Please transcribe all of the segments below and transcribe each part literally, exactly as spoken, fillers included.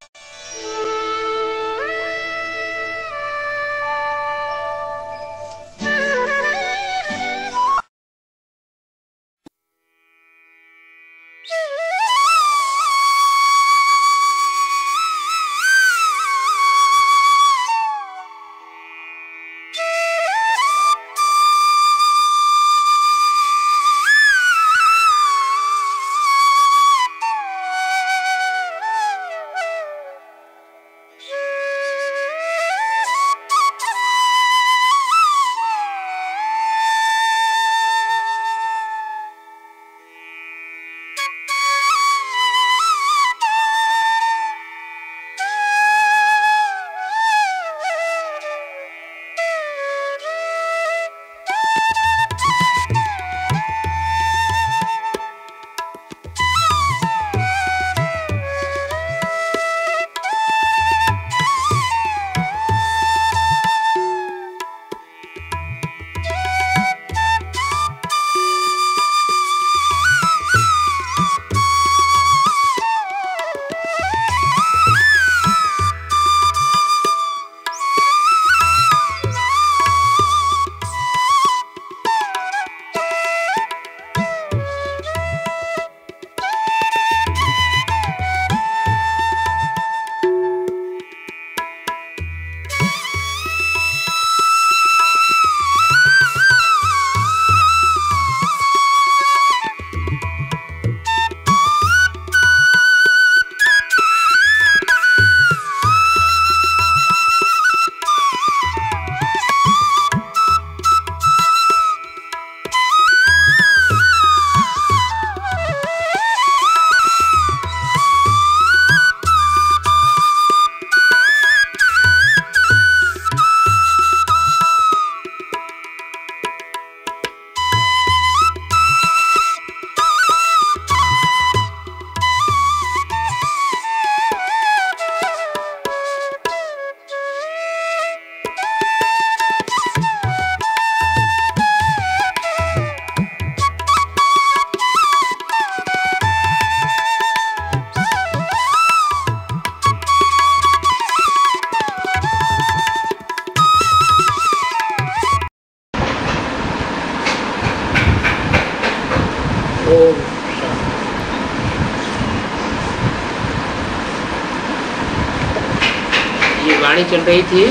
ये वाणी चल रही थी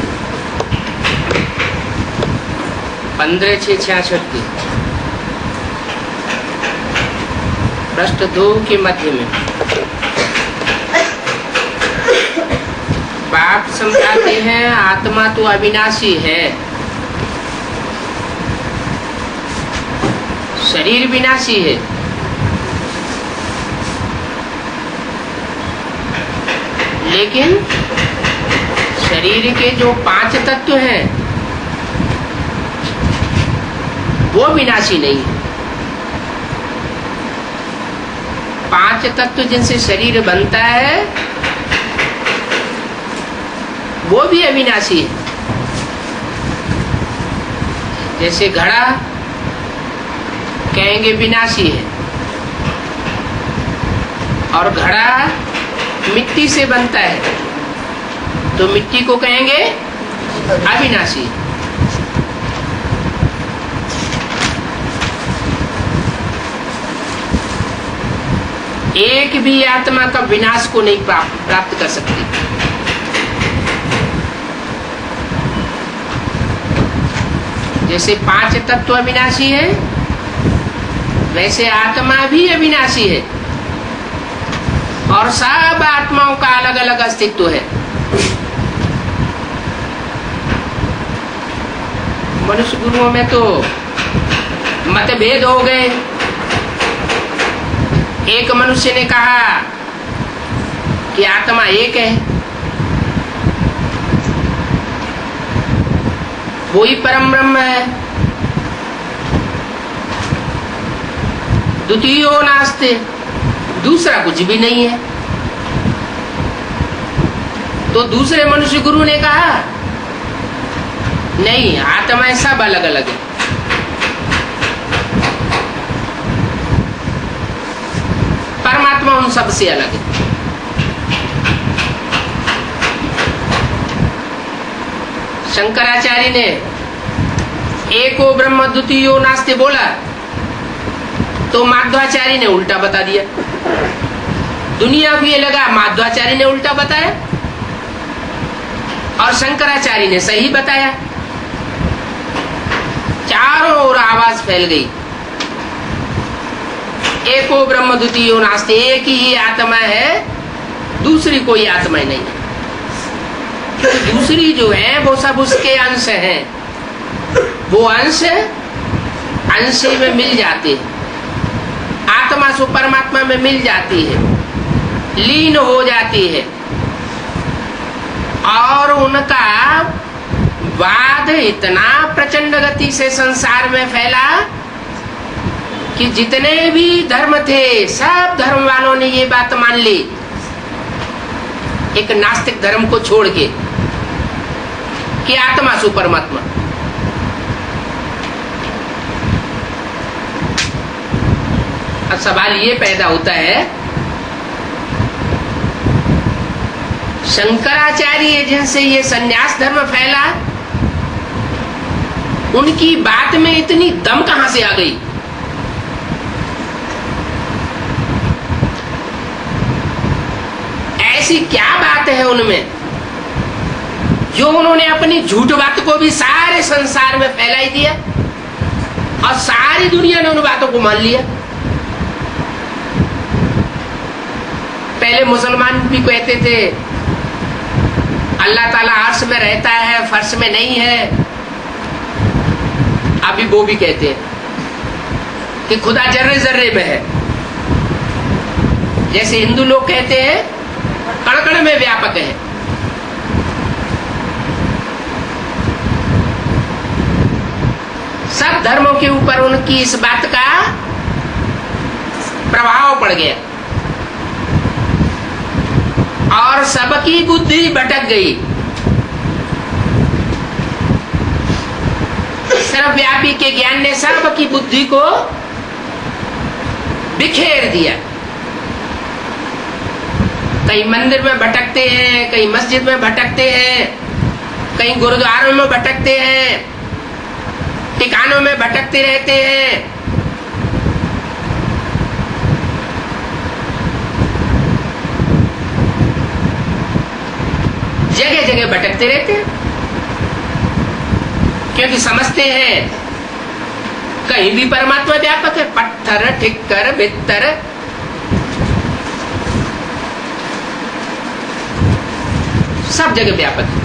पंद्रह छः छियासठ की, पृष्ठ दो के मध्य में। बाप समझाते हैं आत्मा तो अविनाशी है, शरीर विनाशी है। लेकिन शरीर के जो पांच तत्व हैं वो विनाशी नहीं है। पांच तत्व जिनसे शरीर बनता है वो भी अविनाशी है। जैसे घड़ा कहेंगे विनाशी है, और घड़ा मिट्टी से बनता है तो मिट्टी को कहेंगे अविनाशी। एक भी आत्मा का विनाश को नहीं प्राप्त प्राप्त कर सकती। जैसे पांच तत्व अविनाशी है, वैसे आत्मा भी अविनाशी है, और सब आत्माओं का अलग अलग अस्तित्व है। मनुष्य गुरुओं में तो मतभेद हो गए। एक मनुष्य ने कहा कि आत्मा एक है, वो ही परम ब्रह्म है। द्वितीयो नास्ति, दूसरा कुछ भी नहीं है। तो दूसरे मनुष्य गुरु ने कहा नहीं, आत्माएं सब अलग अलग है। परमात्मा उन सब से अलग है। शंकराचार्य ने एको ब्रह्म द्वितीयो नास्ति बोला तो माध्वाचार्य ने उल्टा बता दिया। दुनिया को ये लगा माध्वाचार्य ने उल्टा बताया और शंकराचार्य ने सही बताया। चारों ओर आवाज फैल गई, एको ब्रह्म द्वितीयो नास्ति, एक ही आत्मा है, दूसरी कोई आत्मा नहीं है। दूसरी जो है वो सब उसके अंश हैं, वो अंश अंश में मिल जाते हैं, आत्मा सो परमात्मा में मिल जाती है, लीन हो जाती है। और उनका वाद इतना प्रचंड गति से संसार में फैला कि जितने भी धर्म थे सब धर्म वालों ने ये बात मान ली, एक नास्तिक धर्म को छोड़ के, कि आत्मा सु परमात्मा। अब सवाल ये पैदा होता है, शंकराचार्य जिनसे ये सन्यास धर्म फैला, उनकी बात में इतनी दम कहां से आ गई? ऐसी क्या बात है उनमें जो उन्होंने अपनी झूठ बात को भी सारे संसार में फैलाई दिया और सारी दुनिया ने उन बातों को मान लिया? पहले मुसलमान भी कहते थे अल्लाह ताला अर्श में रहता है, फर्श में नहीं है। अभी वो भी कहते हैं कि खुदा जर्रे जर्रे में है। जैसे हिंदू लोग कहते हैं कण कण में व्यापक है। सब धर्मों के ऊपर उनकी इस बात का प्रभाव पड़ गया और सबकी बुद्धि भटक गई। सर्वव्यापी के ज्ञान ने सबकी बुद्धि को बिखेर दिया। कहीं मंदिर में भटकते हैं, कहीं मस्जिद में भटकते हैं, कहीं गुरुद्वारों में भटकते हैं, ठिकानों में भटकते रहते हैं। जगह जगह भटकते रहते हैं क्योंकि समझते हैं कहीं भी परमात्मा व्यापक है। पत्थर ठिक्कर भित्तर सब जगह व्यापक है।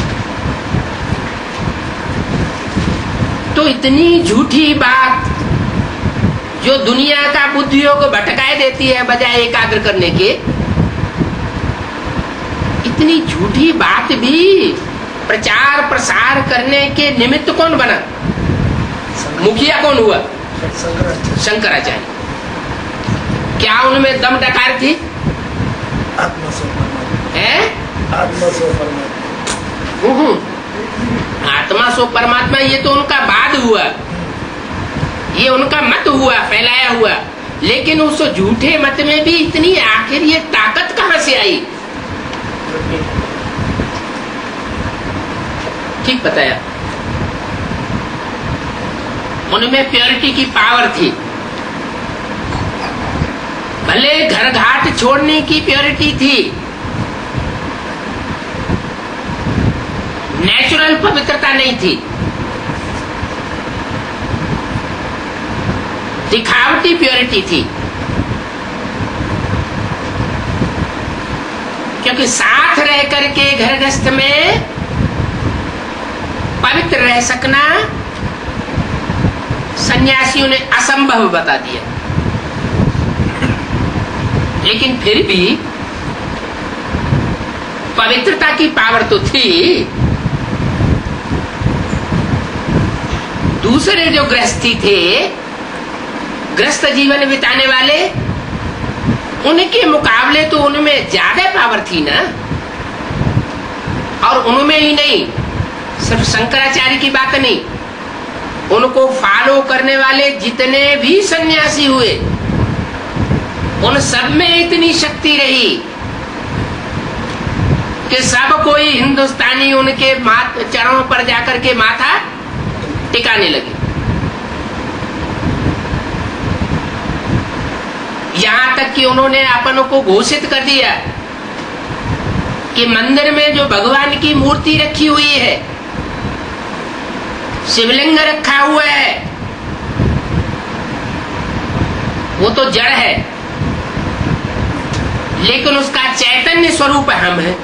तो इतनी झूठी बात जो दुनिया का बुद्धियों को भटकाए देती है बजाय एकाग्र करने के, इतनी झूठी बात भी प्रचार प्रसार करने के निमित्त कौन बना? मुखिया कौन हुआ? शंकराचार्य। क्या उनमें दम डकार थी? आत्मा सो परमात्मा है? आत्मा सो परमात्मा। आत्मा सो परमात्मा ये तो उनका बाद हुआ, ये उनका मत हुआ, फैलाया हुआ। लेकिन उस झूठे मत में भी इतनी आखिर ये ताकत कहां से आई? ठीक बताया। उनमें प्योरिटी की पावर थी। भले घर घाट छोड़ने की प्योरिटी थी, नेचुरल पवित्रता नहीं थी, दिखावटी प्योरिटी थी। क्योंकि साथ रह करके घर गृहस्थ में पवित्र रह सकना सन्यासियों ने असंभव बता दिया। लेकिन फिर भी पवित्रता की पावर तो थी। दूसरे जो गृहस्थी थे, गृहस्थ जीवन बिताने वाले, उनके मुकाबले तो उनमें ज्यादा पावर थी ना। और उनमें ही नहीं, सिर्फ शंकराचार्य की बात नहीं, उनको फॉलो करने वाले जितने भी सन्यासी हुए उन सब में इतनी शक्ति रही कि सब कोई हिंदुस्तानी उनके माथ चरणों पर जाकर के माथा टिकाने लगे। यहां तक कि उन्होंने अपनों को घोषित कर दिया कि मंदिर में जो भगवान की मूर्ति रखी हुई है, शिवलिंग रखा हुआ है, वो तो जड़ है, लेकिन उसका चैतन्य स्वरूप हम है।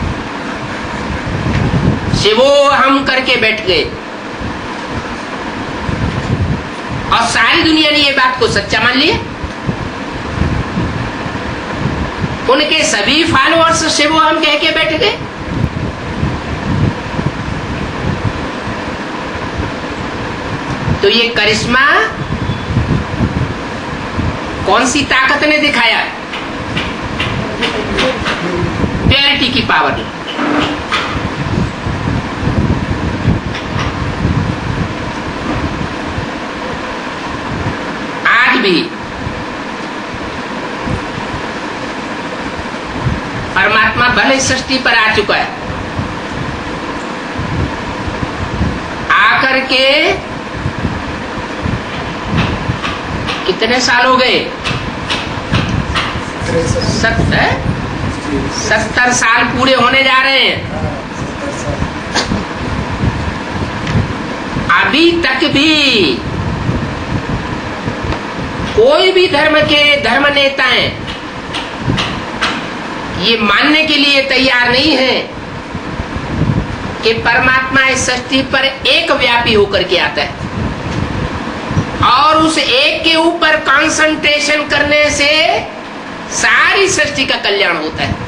शिवो हम करके बैठ गए और सारी दुनिया ने ये बात को सच्चा मान लिया। उनके सभी फॉलोअर्स शिवो हम कह के बैठ गए। तो ये करिश्मा कौन सी ताकत ने दिखाया? प्योरिटी की पावर। आज भी परमात्मा भले सृष्टि पर आ चुका है, आकर के कितने साल हो गए? सत्तर सत्तर साल पूरे होने जा रहे हैं। अभी तक भी कोई भी धर्म के धर्म नेताएं ये मानने के लिए तैयार नहीं है कि परमात्मा इस सृष्टि पर एक व्यापी होकर के आता है और उस एक के ऊपर कंसंट्रेशन करने से सारी सृष्टि का कल्याण होता है।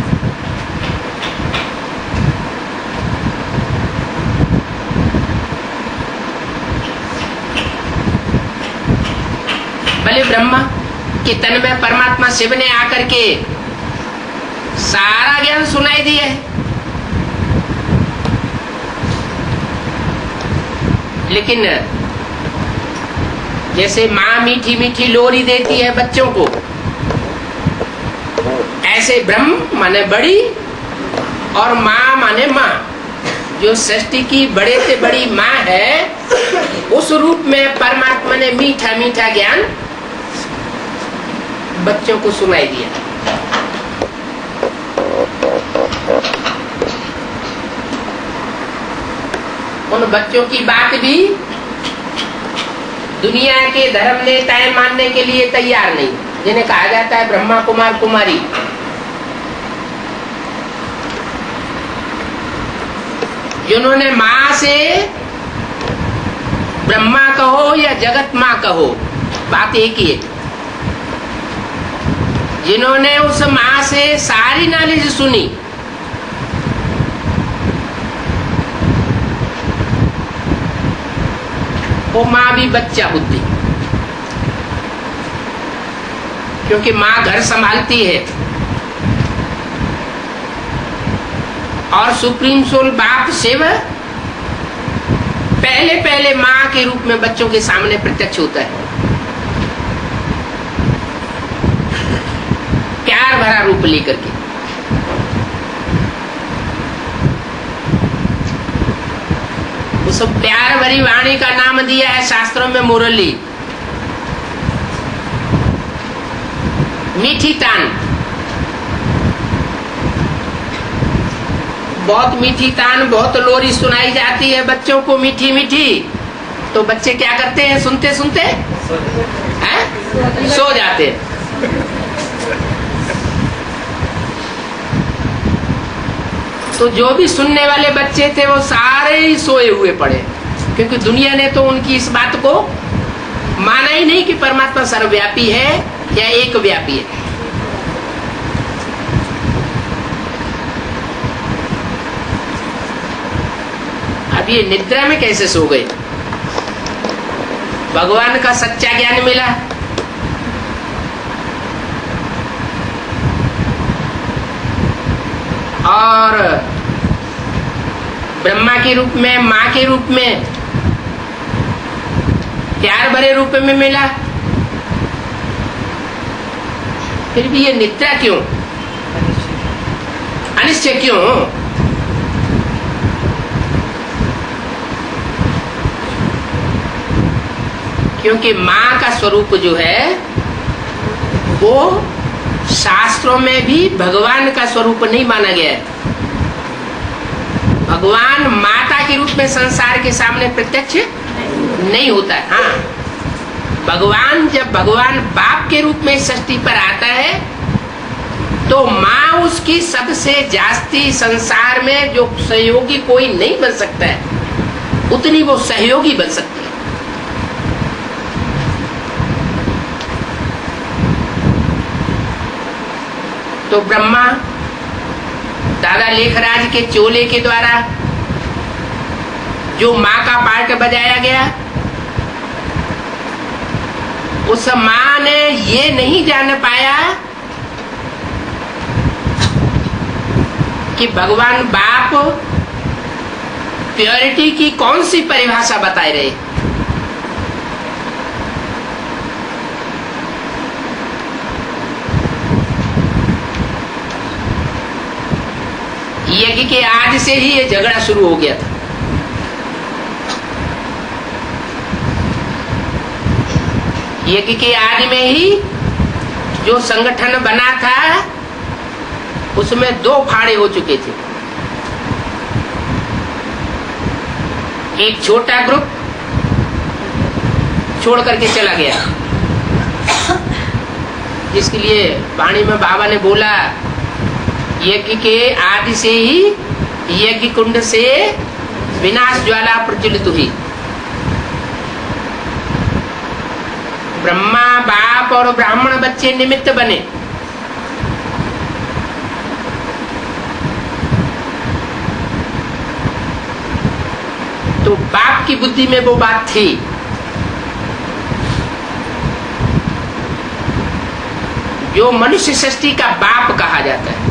भले ब्रह्मा के तन में परमात्मा शिव ने आकर के सारा ज्ञान सुनाई दिया है, लेकिन जैसे माँ मीठी मीठी लोरी देती है बच्चों को, ऐसे ब्रह्म माने बड़ी और माँ माने माँ, जो सृष्टि की बड़े से बड़ी माँ है, उस रूप में परमात्मा ने मीठा मीठा ज्ञान बच्चों को सुनाई दिया। उन बच्चों की बात भी दुनिया के धर्म नेताएं मानने के लिए तैयार नहीं, जिन्हें कहा जाता है ब्रह्मा कुमार कुमारी। जिन्होंने माँ से ब्रह्मा कहो या जगत माँ कहो, बात एक ही है। जिन्होंने उस माँ से सारी नॉलेज सुनी, वो माँ भी बच्चा बुद्धि, क्योंकि माँ घर संभालती है और सुप्रीम सोल बाप शिव पहले पहले माँ के रूप में बच्चों के सामने प्रत्यक्ष होता है, प्यार भरा रूप लेकर के। उस प्यार भरी वाणी का नाम दिया है शास्त्रों में मुरली, मीठी तान। बहुत मीठी तान, बहुत लोरी सुनाई जाती है बच्चों को मीठी मीठी, तो बच्चे क्या करते हैं? सुनते सुनते हैं सो जाते हैं। तो जो भी सुनने वाले बच्चे थे वो सारे ही सोए हुए पड़े, क्योंकि दुनिया ने तो उनकी इस बात को माना ही नहीं कि परमात्मा सर्वव्यापी है या एक व्यापी है। अब ये निद्रा में कैसे सो गए? भगवान का सच्चा ज्ञान मिला, और ब्रह्मा के रूप में, माँ के रूप में, प्यार भरे रूप में मिला, फिर भी ये निद्रा क्यों? अनिश्चय क्यों? क्योंकि मां का स्वरूप जो है वो शास्त्रों में भी भगवान का स्वरूप नहीं माना गया है। भगवान माता के रूप में संसार के सामने प्रत्यक्ष नहीं होता है। हाँ, भगवान जब भगवान बाप के रूप में सृष्टि पर आता है तो माँ उसकी सबसे जास्ती संसार में जो सहयोगी कोई नहीं बन सकता है, उतनी वो सहयोगी बन सकती है। तो ब्रह्मा दादा लेखराज के चोले के द्वारा जो माँ का पार्ट बजाया गया, उस माँ ने ये नहीं जान पाया कि भगवान बाप प्योरिटी की कौन सी परिभाषा बताए रहे। यज्ञ के आज से ही ये झगड़ा शुरू हो गया था। यज्ञ के आदि में ही जो संगठन बना था उसमें दो फाड़े हो चुके थे। एक छोटा ग्रुप छोड़ करके चला गया, जिसके लिए वाणी में बाबा ने बोला यज्ञ के आदि से ही यज्ञ कुंड से विनाश ज्वाला प्रज्वलित हुई। ब्रह्मा बाप और ब्राह्मण बच्चे निमित्त बने। तो बाप की बुद्धि में वो बात थी। जो मनुष्य सृष्टि का बाप कहा जाता है,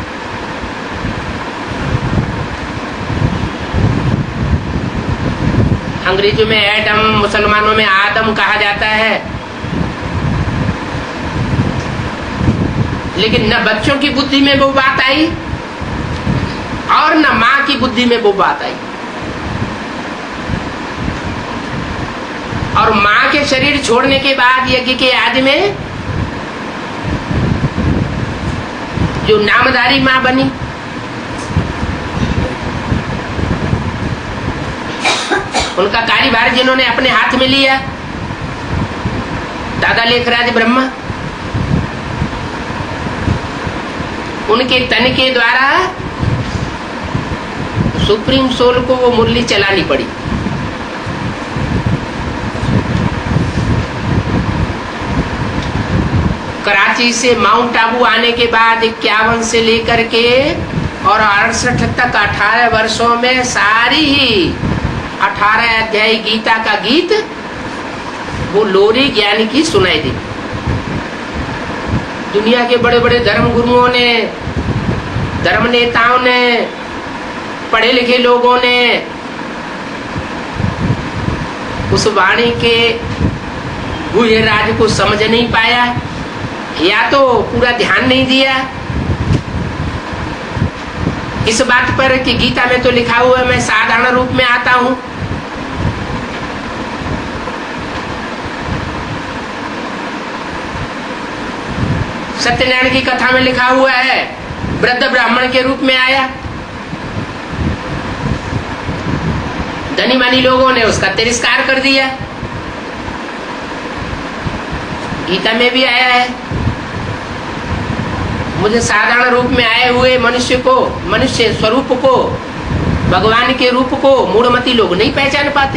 अंग्रेजों में एडम, मुसलमानों में आदम कहा जाता है। लेकिन न बच्चों की बुद्धि में वो बात आई और न मां की बुद्धि में वो बात आई। और मां के शरीर छोड़ने के बाद यज्ञ के आदि में जो नामधारी मां बनी, उनका कार्यभार जिन्होंने अपने हाथ में लिया, दादा लेखराज ब्रह्मा, उनके तन के द्वारा सुप्रीम सोल को वो मुरली चलानी पड़ी। कराची से माउंट आबू आने के बाद इक्यावन से लेकर के और अड़सठ तक अठारह वर्षों में सारी ही अठारह अध्याय गीता का गीत वो लोरी ज्ञानी की सुनाई दी। दुनिया के बड़े बड़े धर्म गुरुओं ने, धर्म नेताओं ने, पढ़े लिखे लोगों ने उस वाणी के गुह्य राज को समझ नहीं पाया, या तो पूरा ध्यान नहीं दिया इस बात पर कि गीता में तो लिखा हुआ है मैं साधारण रूप में आता हूं। सत्यनारायण की कथा में लिखा हुआ है वृद्ध ब्राह्मण के रूप में आया। धनी मानी लोगों ने उसका तिरस्कार कर दिया। गीता में भी आया है मुझे साधारण रूप में आए हुए मनुष्य को, मनुष्य स्वरूप को, भगवान के रूप को मूढ़मती लोग नहीं पहचान पाते।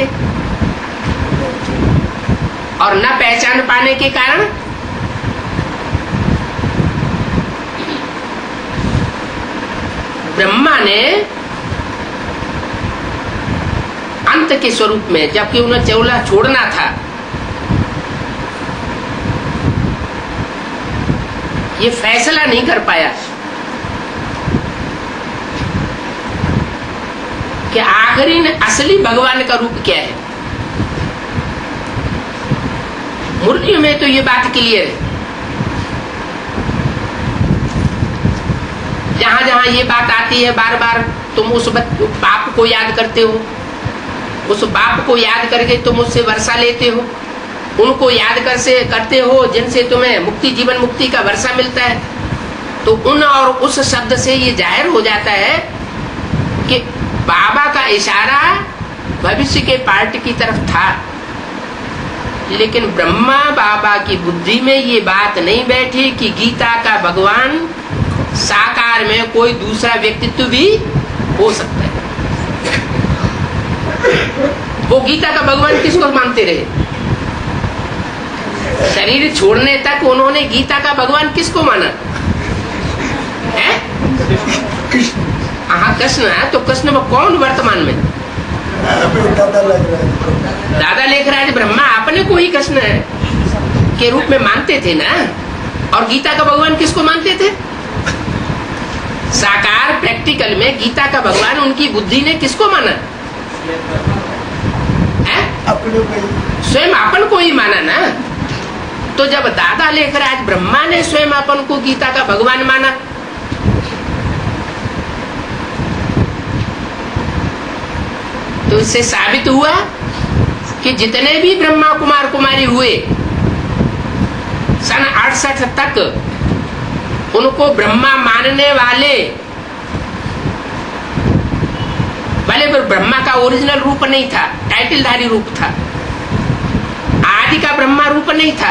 और न पहचान पाने के कारण ब्रह्मा ने अंत के स्वरूप में, जबकि उन्हें चौला छोड़ना था, ये फैसला नहीं कर पाया कि आखिरी में असली भगवान का रूप क्या है। मुरली में तो ये बात क्लियर है जहां जहां ये बात आती है बार बार तुम उस बाप को याद करते हो, उस बाप को याद करके तुम उससे वर्षा लेते हो, उनको याद कर से करते हो जिनसे तुम्हें मुक्ति, जीवन मुक्ति का वर्षा मिलता है। तो उन और उस शब्द से ये जाहिर हो जाता है कि बाबा का इशारा भविष्य के पार्ट की तरफ था, लेकिन ब्रह्मा बाबा की बुद्धि में ये बात नहीं बैठी कि गीता का भगवान साकार में कोई दूसरा व्यक्तित्व भी हो सकता है। वो गीता का भगवान किसको मानते रहे? शरीर छोड़ने तक उन्होंने गीता का भगवान किसको माना है? हाँ, कृष्ण है। तो कृष्ण में कौन वर्तमान में? दादा लग रहा है। दादा लिख रहा है ब्रह्मा अपने को ही कृष्ण है के रूप में मानते थे ना। और गीता का भगवान किसको मानते थे? साकार प्रैक्टिकल में गीता का भगवान उनकी बुद्धि ने किसको माना है? स्वयं अपन को ही माना ना। तो जब दादा लेकर आज ब्रह्मा ने स्वयं अपन को गीता का भगवान माना, तो इससे साबित हुआ कि जितने भी ब्रह्मा कुमार कुमारी हुए सन अड़सठ तक उनको ब्रह्मा मानने वाले, भले ब्रह्मा का ओरिजिनल रूप नहीं था, टाइटलधारी रूप था, आदि का ब्रह्मा रूप नहीं था,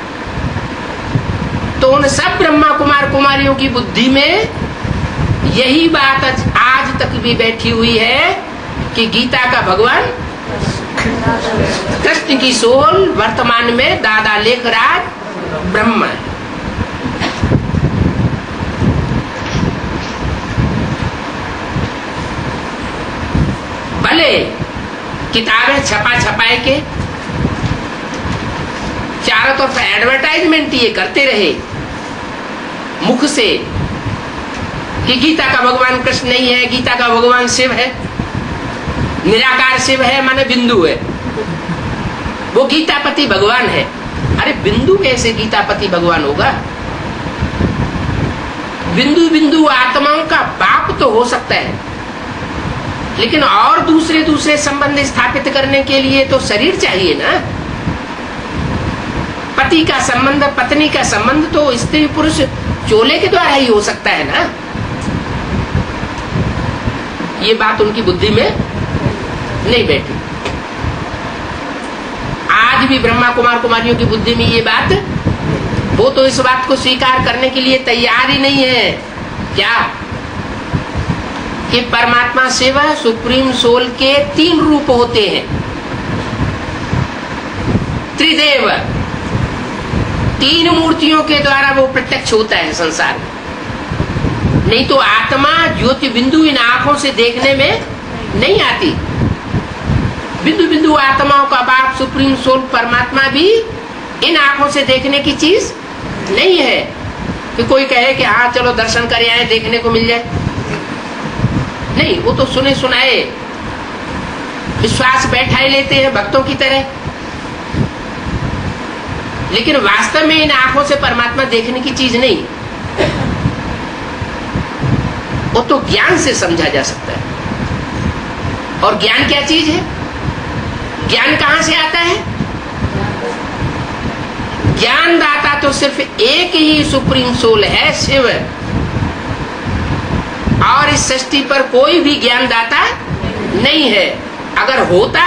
तो उन सब ब्रह्मा कुमार कुमारियों की बुद्धि में यही बात आज तक भी बैठी हुई है कि गीता का भगवान कृष्ण की सोल वर्तमान में दादा लेखराज ब्रह्मा है। भले किताबें छपा छपाए के चारों तरफ एडवर्टाइजमेंट ये करते रहे मुख से कि गीता का भगवान कृष्ण नहीं है, गीता का भगवान शिव है, निराकार शिव है माने बिंदु है, वो गीतापति भगवान है। अरे बिंदु कैसे गीतापति भगवान होगा? बिंदु बिंदु आत्माओं का बाप तो हो सकता है, लेकिन और दूसरे दूसरे संबंध स्थापित करने के लिए तो शरीर चाहिए ना। पति का संबंध, पत्नी का संबंध तो स्त्री पुरुष चोले के द्वारा ही हो सकता है ना। ये बात उनकी बुद्धि में नहीं बैठी। आज भी ब्रह्मा कुमार कुमारियों की बुद्धि में ये बात, वो तो इस बात को स्वीकार करने के लिए तैयार ही नहीं है क्या कि परमात्मा शिव सुप्रीम सोल के तीन रूप होते हैं, त्रिदेव, तीन मूर्तियों के द्वारा वो प्रत्यक्ष होता है संसार में। नहीं तो आत्मा ज्योति बिंदु इन आंखों से देखने में नहीं आती। बिंदु बिंदु आत्माओं का बाप सुप्रीम सोल परमात्मा भी इन आंखों से देखने की चीज नहीं है कि कोई कहे कि हाँ चलो दर्शन कर आए, देखने को मिल जाए। नहीं, वो तो सुने सुनाए विश्वास बैठाए लेते हैं भक्तों की तरह, लेकिन वास्तव में इन आंखों से परमात्मा देखने की चीज नहीं, वो तो ज्ञान से समझा जा सकता है। और ज्ञान क्या चीज है? ज्ञान कहां से आता है? ज्ञान दाता तो सिर्फ एक ही सुप्रीम सोल है, शिव। और इस सृष्टि पर कोई भी ज्ञान दाता नहीं है। अगर होता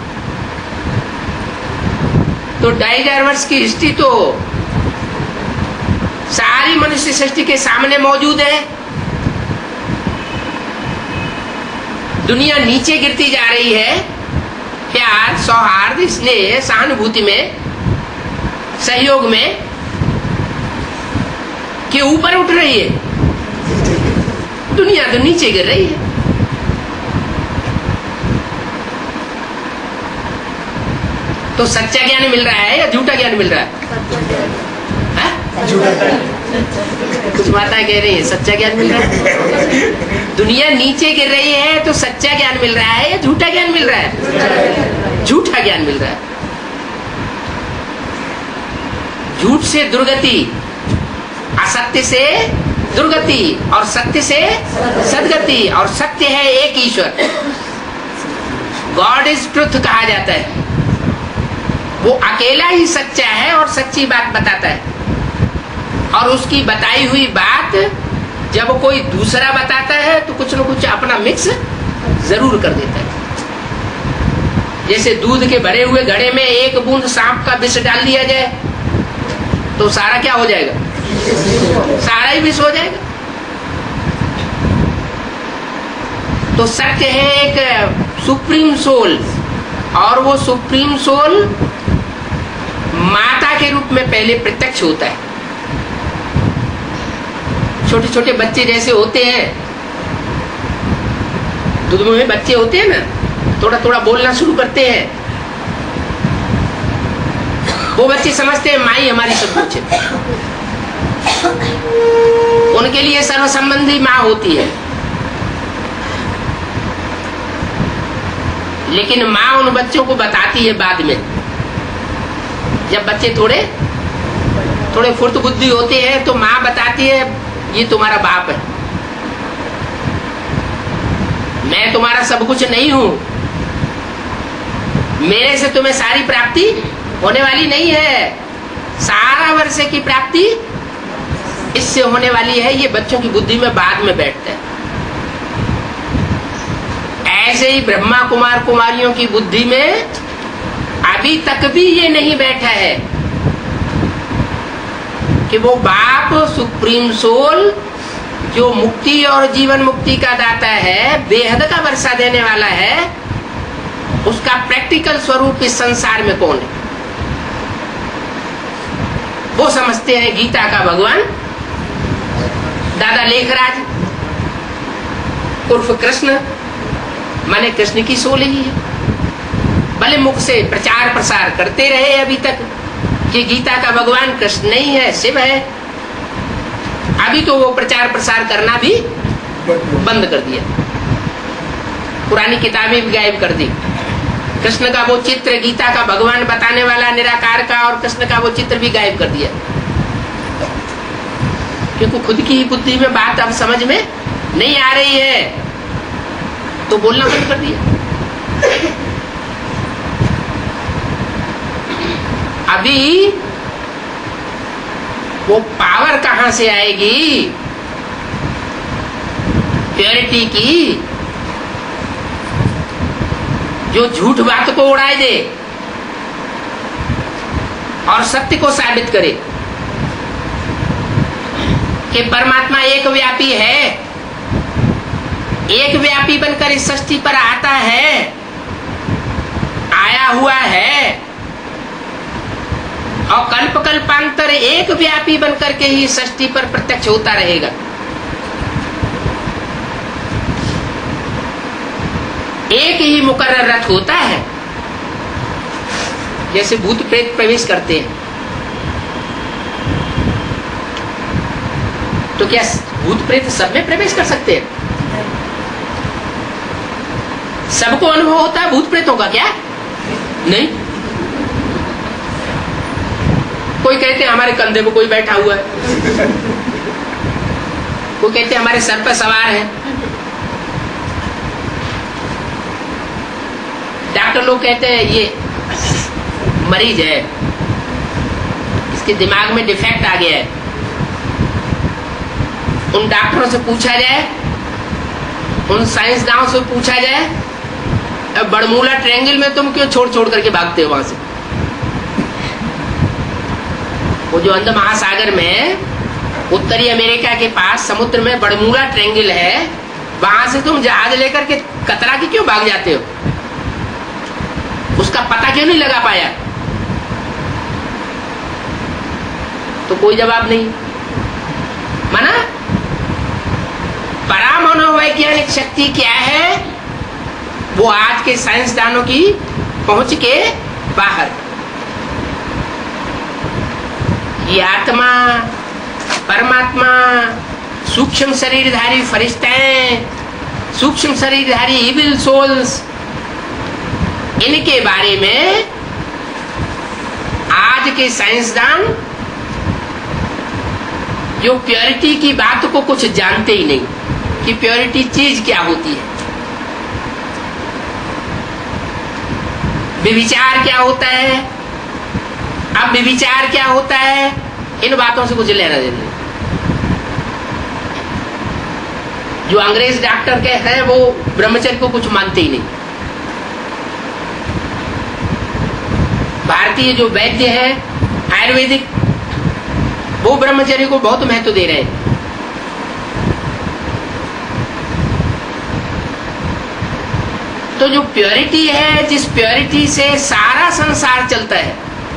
तो ढाई हजार वर्ष की हिस्ट्री तो सारी मनुष्य सृष्टि के सामने मौजूद है। दुनिया नीचे गिरती जा रही है, प्यार, सौहार्द, स्नेह, सहानुभूति में, सहयोग में, के ऊपर उठ रही है। दुनिया तो नीचे गिर रही है। तो सच्चा ज्ञान मिल रहा है या झूठा ज्ञान मिल रहा है? कुछ माताएं कह रही है सच्चा ज्ञान मिल रहा है। दुनिया नीचे गिर रही है तो सच्चा ज्ञान मिल रहा है या झूठा ज्ञान मिल रहा है? झूठा ज्ञान मिल रहा है। झूठ से दुर्गति, असत्य से दुर्गति, और सत्य से सदगति, और सत्य है एक ईश्वर। गॉड इज ट्रुथ कहा जाता है। वो अकेला ही सच्चा है और सच्ची बात बताता है, और उसकी बताई हुई बात जब कोई दूसरा बताता है तो कुछ न कुछ अपना मिक्स जरूर कर देता है। जैसे दूध के भरे हुए घड़े में एक बूंद सांप का विष डाल दिया जाए तो सारा क्या हो जाएगा? सारा ही विष हो जाएगा। तो सत्य है एक सुप्रीम सोल, और वो सुप्रीम सोल माता के रूप में पहले प्रत्यक्ष होता है। छोटे छोटे बच्चे जैसे होते हैं, दूध में बच्चे होते हैं ना, थोड़ा थोड़ा बोलना शुरू करते हैं, वो बच्चे समझते हैं माई हमारी सब कुछ है। उनके लिए सर्व संबंधी माँ होती है, लेकिन माँ उन बच्चों को बताती है बाद में। जब बच्चे थोड़े थोड़े फुर्त बुद्धि होते हैं तो माँ बताती है ये तुम्हारा बाप है, मैं तुम्हारा सब कुछ नहीं हूं, मेरे से तुम्हें सारी प्राप्ति होने वाली नहीं है, सारा वर्ष की प्राप्ति इससे होने वाली है। ये बच्चों की बुद्धि में बाद में बैठता है। ऐसे ही ब्रह्मा कुमार कुमारियों की बुद्धि में अभी तक भी ये नहीं बैठा है कि वो बाप सुप्रीम सोल जो मुक्ति और जीवन मुक्ति का दाता है, बेहद का वर्षा देने वाला है, उसका प्रैक्टिकल स्वरूप इस संसार में कौन है? वो समझते हैं गीता का भगवान दादा लेखराज उर्फ कृष्ण, माने कृष्ण की सोल ही है। भले मुख से प्रचार प्रसार करते रहे अभी तक कि गीता का भगवान कृष्ण नहीं है, शिव है, अभी तो वो प्रचार प्रसार करना भी बंद कर दिया, पुरानी किताबें भी गायब कर दी। कृष्ण का वो चित्र, गीता का भगवान बताने वाला निराकार का, और कृष्ण का वो चित्र भी गायब कर दिया, क्योंकि खुद की ही बुद्धि में बात अब समझ में नहीं आ रही है तो बोलना बंद कर दिया। अभी वो पावर कहां से आएगी प्योरिटी की, जो झूठ बात को उड़ाए दे और सत्य को साबित करे कि परमात्मा एक व्यापी है, एक व्यापी बनकर इस सृष्टि पर आता है, आया हुआ है, और कल्प कल्पांतर एक व्यापी बनकर के ही सृष्टि पर प्रत्यक्ष होता रहेगा। एक ही मुकर्रर रथ होता है। जैसे भूत प्रेत प्रवेश करते हैं तो क्या भूत प्रेत सब में प्रवेश कर सकते हैं? सबको अनुभव होता है भूत प्रेतों का? क्या नहीं। कोई कहते हैं हमारे कंधे पे कोई बैठा हुआ है, कोई कहते हैं हमारे सर पर सवार है। डॉक्टर लोग कहते हैं ये मरीज है, इसके दिमाग में डिफेक्ट आ गया है। उन डॉक्टरों से पूछा जाए, उन साइंसदानों से पूछा जाए, बरमूला ट्रायंगल में तुम क्यों छोड़ छोड़ करके भागते हो वहां से? वो जो अंध महासागर में उत्तरी अमेरिका के पास समुद्र में बरमूला ट्रायंगल है, वहां से तुम जहाज लेकर के कतरा के क्यों भाग जाते हो? उसका पता क्यों नहीं लगा पाया? तो कोई जवाब नहीं। माना परामनोवैज्ञानिक शक्ति क्या है वो आज के साइंसदानों की पहुंच के बाहर। ये आत्मा, परमात्मा, सूक्ष्म शरीरधारी फरिश्ते, सूक्ष्म शरीरधारी इविल सोल्स, इनके बारे में आज के साइंसदान जो प्योरिटी की बात को कुछ जानते ही नहीं कि प्योरिटी चीज क्या होती है, व्यभिचार क्या होता है, अब व्यभिचार क्या होता है, इन बातों से कुछ लेना देना नहीं। जो अंग्रेज डॉक्टर के हैं वो ब्रह्मचर्य को कुछ मानते ही नहीं। भारतीय जो वैद्य है आयुर्वेदिक, वो ब्रह्मचर्य को बहुत महत्व दे रहे हैं। तो जो प्योरिटी है, जिस प्योरिटी से सारा संसार चलता है,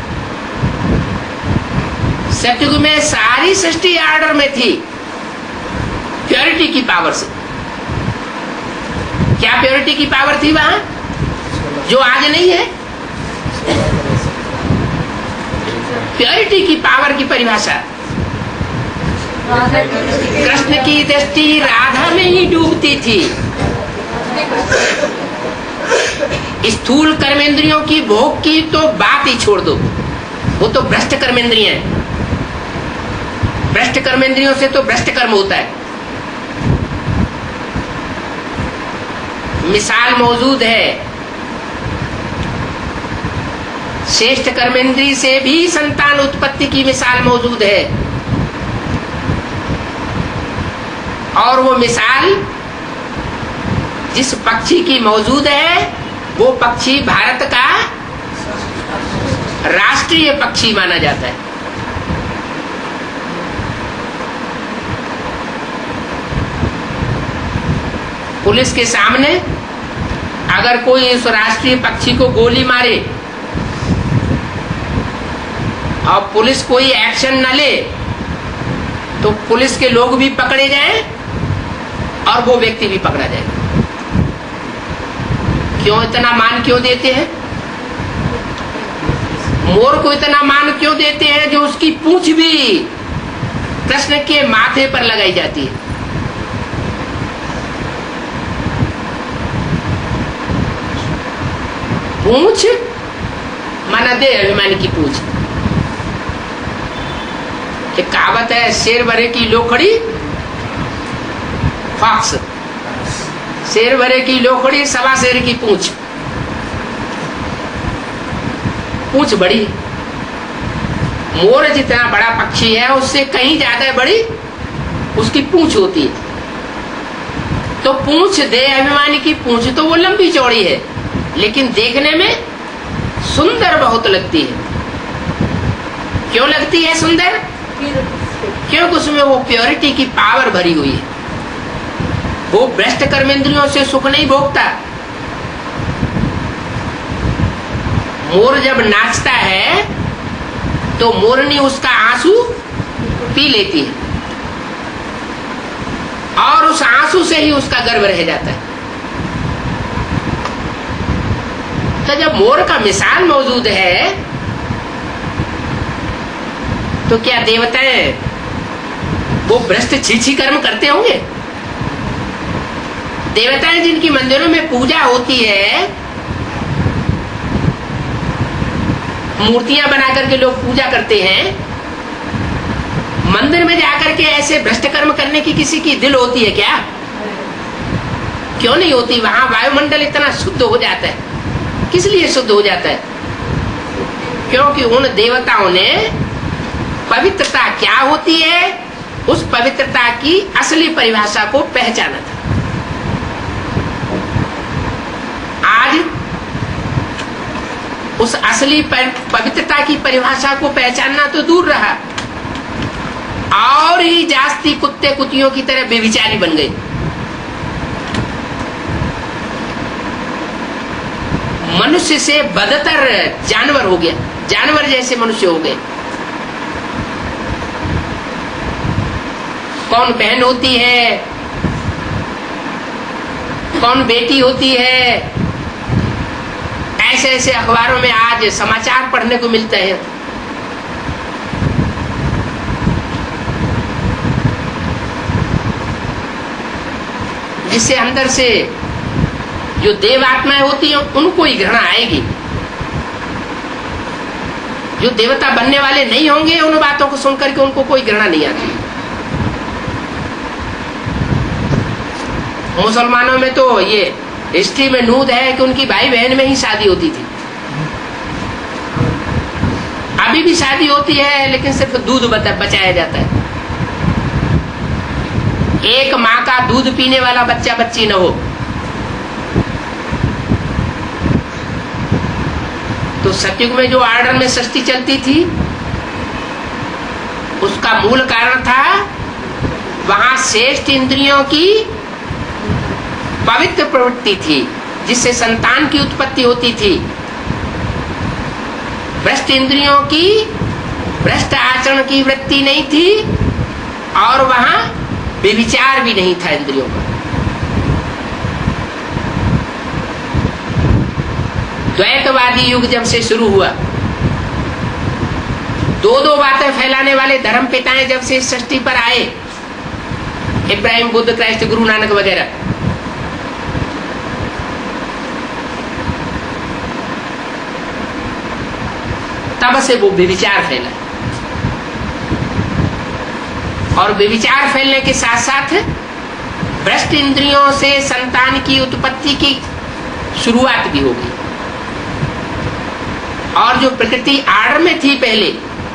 सतयुग में सारी सृष्टि ऑर्डर में थी प्योरिटी की पावर से। क्या प्योरिटी की पावर थी वहां जो आज नहीं है? प्योरिटी की पावर की परिभाषा, कृष्ण की दृष्टि राधा में ही डूबती थी। स्थूल कर्मेंद्रियों की भोग की तो बात ही छोड़ दो, वो तो भ्रष्ट कर्मेंद्रियां हैं। भ्रष्ट कर्मेंद्रियों से तो भ्रष्ट कर्म होता है। मिसाल मौजूद है, श्रेष्ठ कर्मेंद्री से भी संतान उत्पत्ति की मिसाल मौजूद है, और वो मिसाल जिस पक्षी की मौजूद है वो पक्षी भारत का राष्ट्रीय पक्षी माना जाता है। पुलिस के सामने अगर कोई इस राष्ट्रीय पक्षी को गोली मारे और पुलिस कोई एक्शन न ले तो पुलिस के लोग भी पकड़े जाएं और वो व्यक्ति भी पकड़ा जाए। क्यों इतना मान क्यों देते हैं? मोर को इतना मान क्यों देते हैं जो उसकी पूंछ भी कृष्ण के माथे पर लगाई जाती है? पूंछ माना दे अभिमानी की पूंछ। एक कहावत है, शेर भरे की लोखड़ी फॉक्स, शेर भरे की लोखड़ी सवा शेर की पूंछ। पूंछ बड़ी, मोर जितना बड़ा पक्षी है उससे कहीं ज्यादा बड़ी उसकी पूंछ होती है। तो पूंछ दे अभिमानी की पूंछ तो वो लंबी चौड़ी है लेकिन देखने में सुंदर बहुत लगती है। क्यों लगती है सुंदर? क्योंकि उसमें वो प्योरिटी की पावर भरी हुई है। वो भ्रष्ट कर्मेंद्रियों से सुख नहीं भोगता। मोर जब नाचता है तो मोरनी उसका आंसू पी लेती है और उस आंसू से ही उसका गर्व रह जाता है। तो जब मोर का मिसाल मौजूद है तो क्या देवताएं वो भ्रष्ट छीछी कर्म करते होंगे? देवताएं जिनकी मंदिरों में पूजा होती है, मूर्तियां बना करके लोग पूजा करते हैं, मंदिर में जाकर के ऐसे भ्रष्ट कर्म करने की किसी की दिल होती है क्या? क्यों नहीं होती? वहां वायुमंडल इतना शुद्ध हो जाता है। किस लिए शुद्ध हो जाता है? क्योंकि उन देवताओं ने पवित्रता क्या होती है उस पवित्रता की असली परिभाषा को पहचाना था। आज उस असली पवित्रता की परिभाषा को पहचानना तो दूर रहा, और ही जास्ती कुत्ते कुतियों की तरह बेविचारी बन गई। मनुष्य से बदतर जानवर हो गया, जानवर जैसे मनुष्य हो गए। कौन बहन होती है, कौन बेटी होती है, ऐसे ऐसे अखबारों में आज समाचार पढ़ने को मिलते हैं। जिससे अंदर से जो देव आत्माएं होती हैं उनको ही घृणा आएगी। जो देवता बनने वाले नहीं होंगे उन बातों को सुनकर के उनको कोई घृणा नहीं आती। मुसलमानों में तो ये हिस्ट्री में नूद है कि उनकी भाई बहन में ही शादी होती थी। अभी भी शादी होती है लेकिन सिर्फ दूध बचाया जाता है। एक माँ का दूध पीने वाला बच्चा बच्ची न हो। तो सतयुग में जो ऑर्डर में षष्ठी चलती थी उसका मूल कारण था वहां श्रेष्ठ इंद्रियों की पवित्र प्रवृत्ति थी जिससे संतान की उत्पत्ति होती थी। भ्रष्ट इंद्रियों की भ्रष्ट आचरण की वृत्ति नहीं थी और वहां व्यभिचार भी नहीं था इंद्रियों का। द्वैतवादी युग जब से शुरू हुआ, दो दो बातें फैलाने वाले धर्म पिताएं जब से षष्ठी पर आए, इब्राहिम, बुद्ध, क्राइस्ट, गुरु नानक वगैरह, तब से वो व्यभिचार फैला। और व्यभिचार फैलने के साथ साथ भ्रष्ट इंद्रियों से संतान की उत्पत्ति की शुरुआत भी हो गई। और जो प्रकृति आर्डर में थी पहले,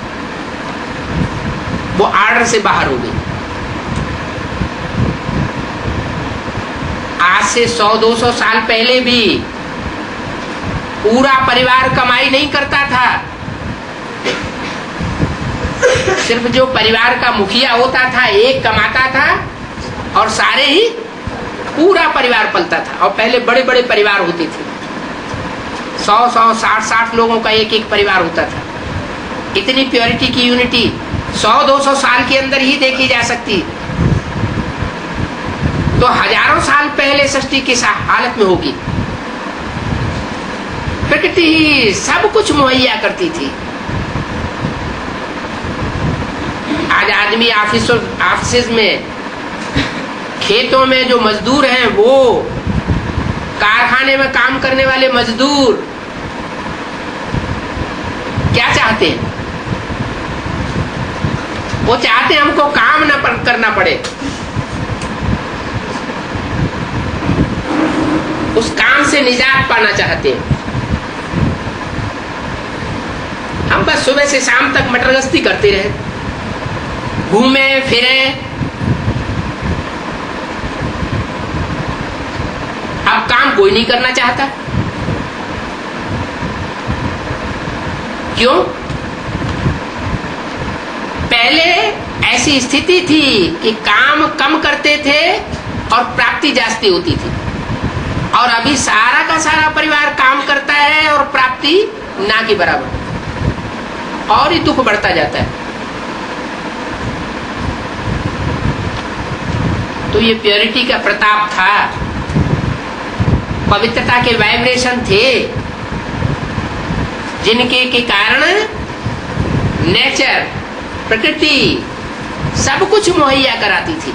वो आर्डर से बाहर हो गई। आज से सौ दो सौ साल पहले भी पूरा परिवार कमाई नहीं करता था। सिर्फ जो परिवार का मुखिया होता था एक कमाता था और सारे ही पूरा परिवार पलता था। और पहले बड़े बड़े परिवार होते थे, सौ सौ साठ साठ लोगों का एक एक परिवार होता था। इतनी प्योरिटी की यूनिटी सौ दो सौ साल के अंदर ही देखी जा सकती, तो हजारों साल पहले षष्ठी किस हालत में होगी। प्रकृति ही सब कुछ मुहैया करती थी। आज आदमी ऑफिस ऑफिस में, खेतों में जो मजदूर हैं, वो कारखाने में काम करने वाले मजदूर क्या चाहते हैं? वो चाहते हैं हमको काम न करना पड़े, उस काम से निजात पाना चाहते हैं। हम बस सुबह से शाम तक मटर गश्ती करते रहे, घूमे फिरे। अब काम कोई नहीं करना चाहता। क्यों? पहले ऐसी स्थिति थी कि काम कम करते थे और प्राप्ति जास्ती होती थी, और अभी सारा का सारा परिवार काम करता है और प्राप्ति ना के बराबर, और ही दुख बढ़ता जाता है। तो ये प्योरिटी का प्रताप था, पवित्रता के वाइब्रेशन थे, जिनके के कारण नेचर, प्रकृति सब कुछ मुहैया कराती थी।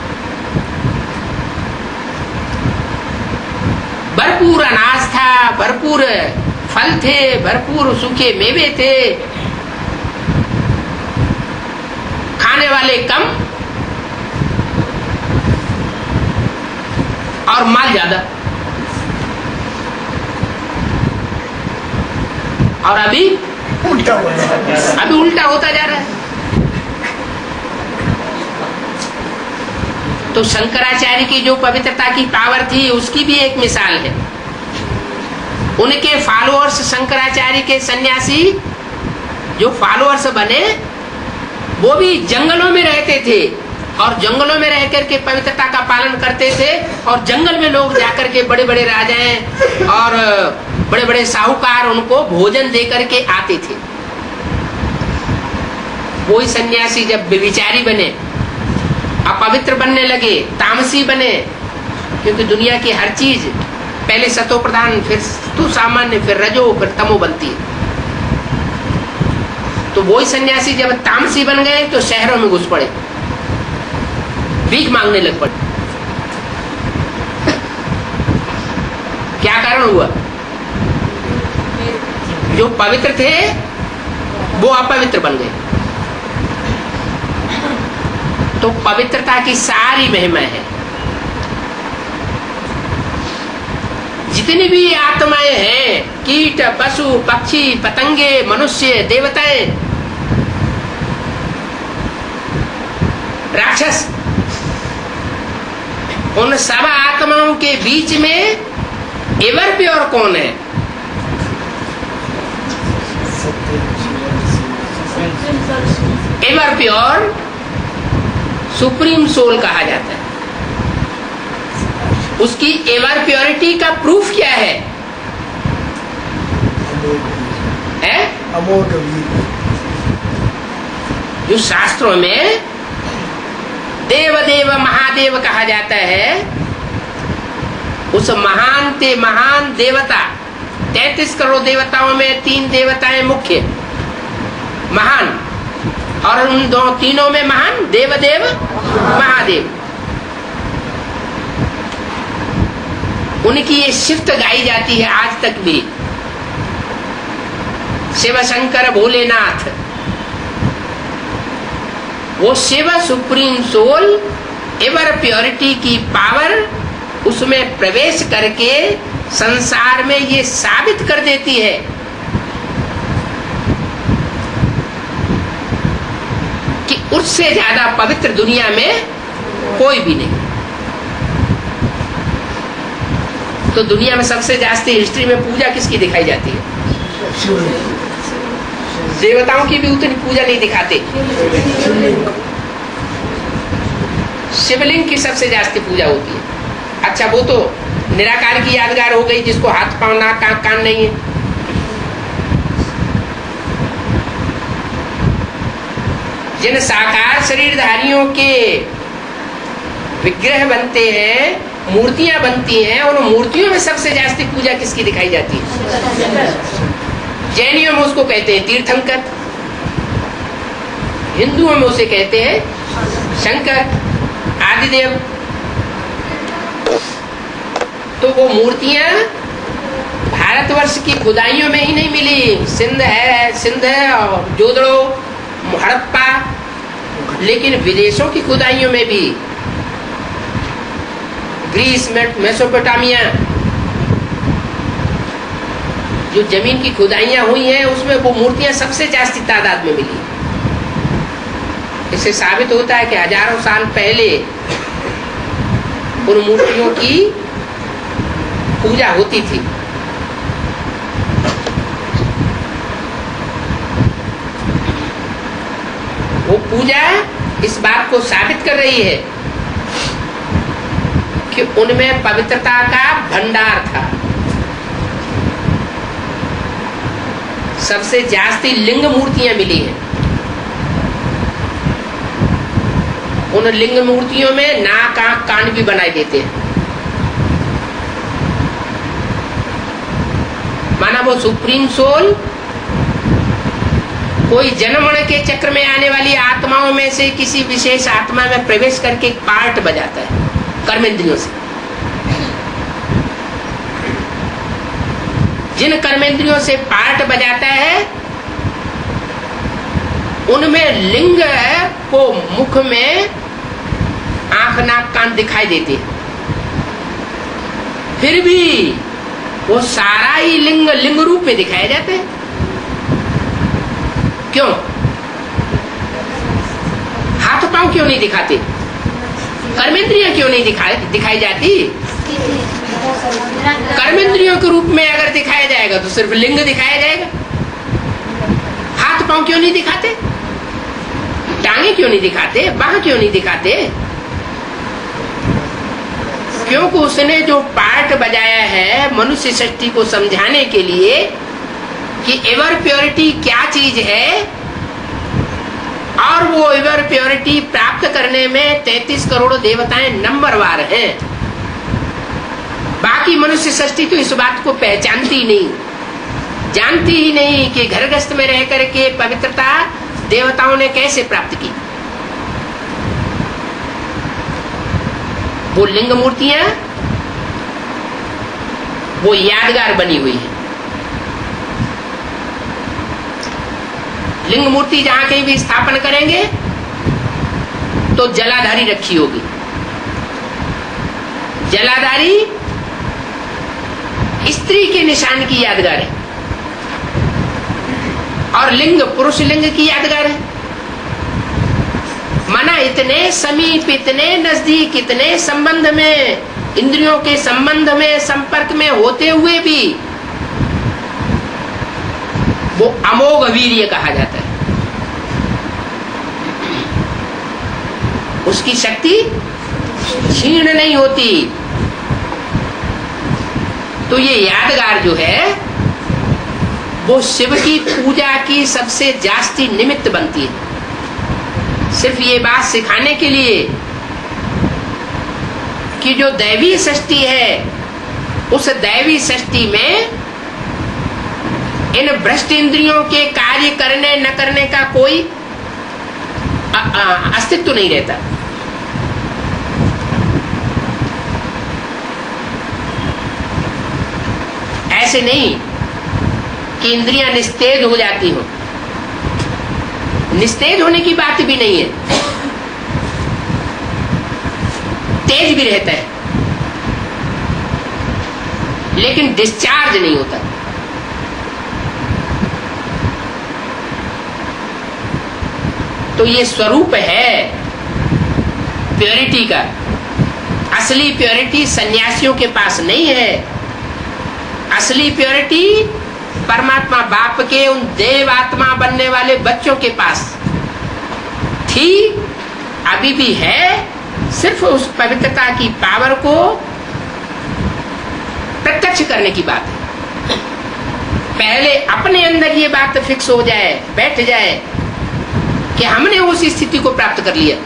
भरपूर अनाज था, भरपूर फल थे, भरपूर सूखे मेवे थे, खाने वाले कम और माल ज्यादा। और अभी उल्टा हो रहा है। अभी उल्टा होता जा रहा है। तो शंकराचार्य की जो पवित्रता की पावर थी उसकी भी एक मिसाल है। उनके फॉलोअर्स, शंकराचार्य के सन्यासी जो फॉलोअर्स बने, वो भी जंगलों में रहते थे और जंगलों में रह करके पवित्रता का पालन करते थे। और जंगल में लोग जाकर के बड़े बड़े राजाएं और बड़े बड़े साहूकार उनको भोजन दे करके आते थे। वही सन्यासी जब व्यभिचारी बने, अपवित्र बनने लगे, तामसी बने, क्योंकि दुनिया की हर चीज पहले सतो प्रधान, फिर तू सामान्य, फिर रजो, फिर तमो बनती है। तो वही सन्यासी जब तामसी बन गए तो शहरों में घुस पड़े, भीख मांगने लग पड़े। क्या कारण हुआ? जो पवित्र थे वो अपवित्र बन गए। तो पवित्रता की सारी महिमा है। जितनी भी आत्माएं हैं, कीट, पशु, पक्षी, पतंगे, मनुष्य, देवताएं, राक्षस, उन सब आत्माओं के बीच में एवर प्योर कौन है? एवर प्योर सुप्रीम सोल कहा जाता है। उसकी एवर प्योरिटी का प्रूफ क्या है? है जो शास्त्रों में देव देव महादेव कहा जाता है, उस महान ते महान देवता, तैतीस करोड़ देवताओं में तीन देवताएं मुख्य महान, और उन दो तीनों में महान देव देव महादेव। उनकी ये शिफ्ट गाई जाती है आज तक भी। शिव शंकर भोलेनाथ, वो Shiv supreme soul ever purity की पावर उसमें प्रवेश करके संसार में ये साबित कर देती है कि उससे ज्यादा पवित्र दुनिया में कोई भी नहीं। तो दुनिया में सबसे ज्यादा हिस्ट्री में पूजा किसकी दिखाई जाती है? देवताओं की भी उतनी पूजा नहीं दिखाते, शिवलिंग की सबसे ज्यादा पूजा होती है। अच्छा, वो तो निराकार की यादगार हो गई, जिसको हाथ पांव नाक कान कान नहीं है। जिन साकार शरीरधारियों के विग्रह बनते हैं, मूर्तियां बनती हैं, और मूर्तियों में सबसे ज्यादा पूजा किसकी दिखाई जाती है? जैनियों में उसको कहते हैं तीर्थंकर, हिंदुओं में उसे कहते हैं शंकर, आदिदेव। तो वो मूर्तियां भारतवर्ष की खुदाइयों में ही नहीं मिली, सिंध है, सिंध है और जोधड़ो, हड़प्पा, लेकिन विदेशों की खुदाइयों में भी, ग्रीस में, मेसोपोटामिया, जो जमीन की खुदाइयां हुई हैं उसमें वो मूर्तियां सबसे जास्ती तादाद में मिली। इससे साबित होता है कि हजारों साल पहले उन मूर्तियों की पूजा होती थी। वो पूजा इस बात को साबित कर रही है कि उनमें पवित्रता का भंडार था। सबसे जास्ती लिंग मूर्तियां मिली हैं। उन लिंग मूर्तियों में नाक आंख कान भी बनाए देते हैं। माना वो सुप्रीम सोल कोई जन्मण के चक्र में आने वाली आत्माओं में से किसी विशेष आत्मा में प्रवेश करके एक पार्ट बजाता है कर्मेंद्रियों से। जिन कर्मेंद्रियों से पार्ट बजाता है उनमें लिंग को मुख में आंख नाक कान दिखाई देते, फिर भी वो सारा ही लिंग लिंग रूप में दिखाया जाता है। क्यों? हाथ पांव क्यों नहीं दिखाते? कर्मेंद्रियां क्यों नहीं दिखाई दिखाई जाती? कर्मेंद्रियों के रूप में अगर दिखाया जाएगा तो सिर्फ लिंग दिखाया जाएगा। हाथ पांव क्यों नहीं दिखाते? टांगे क्यों नहीं दिखाते? बाह क्यों नहीं दिखाते? क्योंकि उसने जो पार्ट बजाया है मनुष्य सृष्टि को समझाने के लिए कि एवर प्योरिटी क्या चीज है, और वो एवर प्योरिटी प्राप्त करने में तैतीस करोड़ देवताएं नंबरवार हैं। बाकी मनुष्य सृष्टि तो इस बात को पहचानती ही नहीं, जानती ही नहीं कि घर गृहस्थ में रह करके पवित्रता देवताओं ने कैसे प्राप्त की। वो लिंग मूर्तियां वो यादगार बनी हुई है। लिंग मूर्ति जहां कहीं भी स्थापन करेंगे तो जलाधारी रखी होगी। जलाधारी स्त्री के निशान की यादगार है और लिंग पुरुष लिंग की यादगार है। मना इतने समीप, इतने नजदीक, इतने संबंध में, इंद्रियों के संबंध में, संपर्क में होते हुए भी वो अमोघ वीर्य कहा जाता है। उसकी शक्ति क्षीण नहीं होती। तो ये यादगार जो है वो शिव की पूजा की सबसे जास्ती निमित्त बनती है, सिर्फ ये बात सिखाने के लिए कि जो दैवी सृष्टि है उस दैवी सृष्टि में इन भ्रष्ट इंद्रियों के कार्य करने न करने का कोई अस्तित्व तो नहीं रहता। ऐसे नहीं कि इंद्रियां निस्तेज हो जाती हो, निस्तेज होने की बात भी नहीं है, तेज भी रहता है लेकिन डिस्चार्ज नहीं होता। तो ये स्वरूप है प्योरिटी का। असली प्योरिटी सन्यासियों के पास नहीं है। असली प्योरिटी परमात्मा बाप के उन देव आत्मा बनने वाले बच्चों के पास थी, अभी भी है। सिर्फ उस पवित्रता की पावर को प्रत्यक्ष करने की बात है। पहले अपने अंदर ये बात फिक्स हो जाए, बैठ जाए कि हमने उस स्थिति को प्राप्त कर लिया।